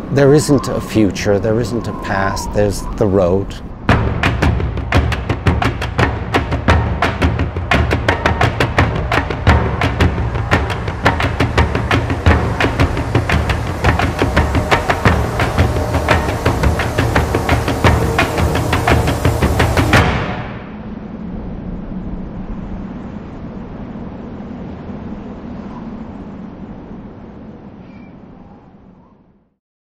There isn't a future, there isn't a past, there's the road.